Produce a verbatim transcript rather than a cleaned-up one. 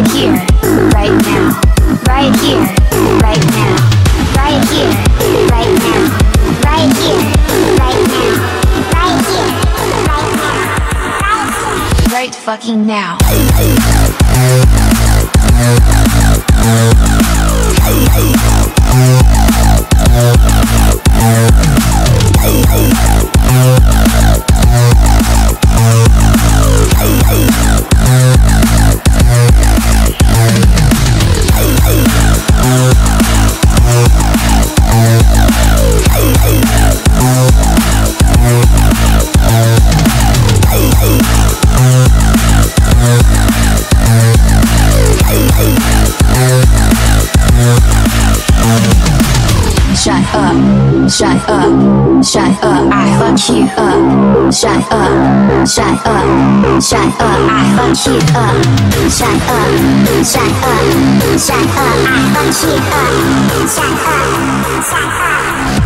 right here, right now, right here, right now, right here, right now, right here, right now, right here, right now, right fucking now. Shut up, shut up, shut up, I fuck you up. Shut up, shut up, shut up, I fuck you up. Shut up, shut up, shut up, I fuck you up. Shut up, shut up.